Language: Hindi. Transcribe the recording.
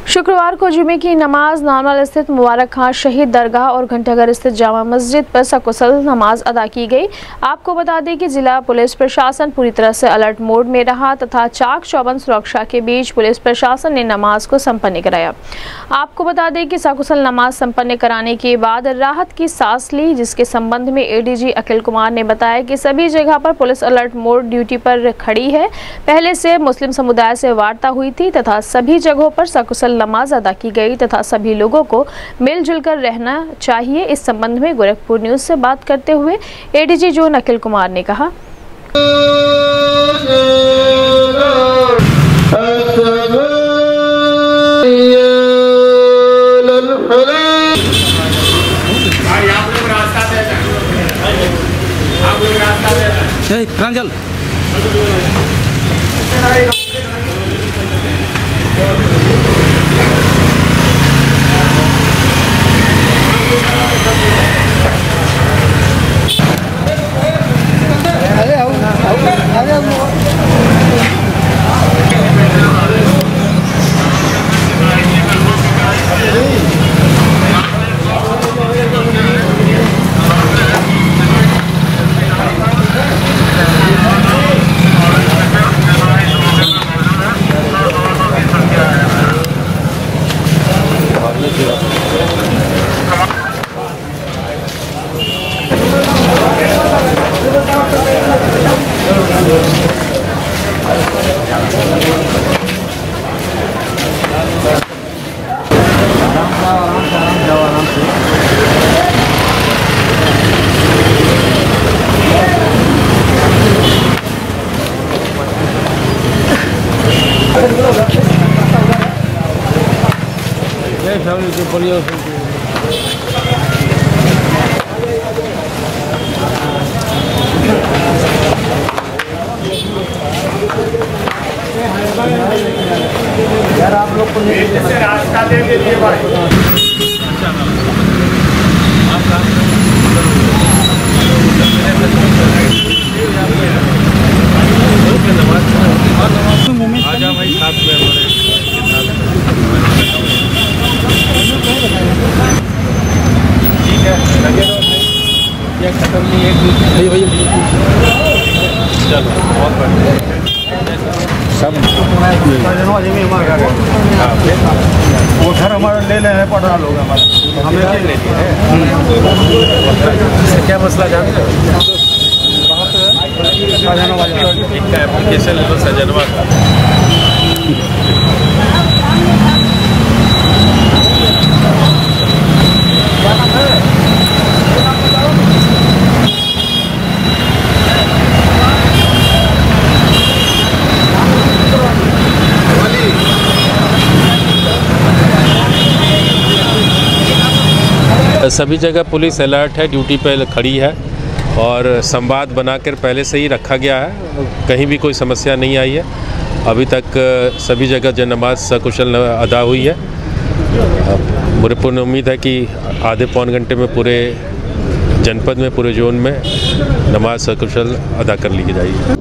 शुक्रवार को जुमे की नमाज नानवाल स्थित मुबारक खान शहीद दरगाह और घंटाघर स्थित जामा मस्जिद पर सकुशल नमाज अदा की गई। आपको बता दें कि जिला पुलिस प्रशासन पूरी तरह से अलर्ट मोड में रहा तथा चाक चौबंद सुरक्षा के बीच पुलिस प्रशासन ने नमाज को संपन्न कराया। आपको बता दें कि सकुशल नमाज संपन्न कराने के बाद राहत की सांस ली, जिसके संबंध में एडीजी अखिल कुमार ने बताया कि सभी जगह पर पुलिस अलर्ट मोड ड्यूटी पर खड़ी है। पहले से मुस्लिम समुदाय से वार्ता हुई थी तथा सभी जगहों पर सकुशल नमाज अदा की गई तथा सभी लोगों को मिलजुल कर रहना चाहिए। इस संबंध में गोरखपुर न्यूज से बात करते हुए एडीजी जोन अखिल कुमार ने कहा, यार आप लोग को रास्ता दे दीजिए भाई। आजा भाई साथ में ठीक है, लगे रहो भाई, ये खत्म नहीं है भैया। चलो बहुत बढ़िया सब वो घर हमारा ले लें पढ़ा लोग हमारा हमें ले लिए क्या मसला जानते हो? एक का एप्लीकेशन है तो सजनवा का सभी जगह पुलिस अलर्ट है, ड्यूटी पे खड़ी है और संवाद बनाकर पहले से ही रखा गया है। कहीं भी कोई समस्या नहीं आई है। अभी तक सभी जगह जो नमाज सकुशल अदा हुई है। मुझे पूर्ण उम्मीद है कि आधे पौन घंटे में पूरे जनपद में, पूरे जोन में नमाज सकुशल अदा कर ली जाएगी।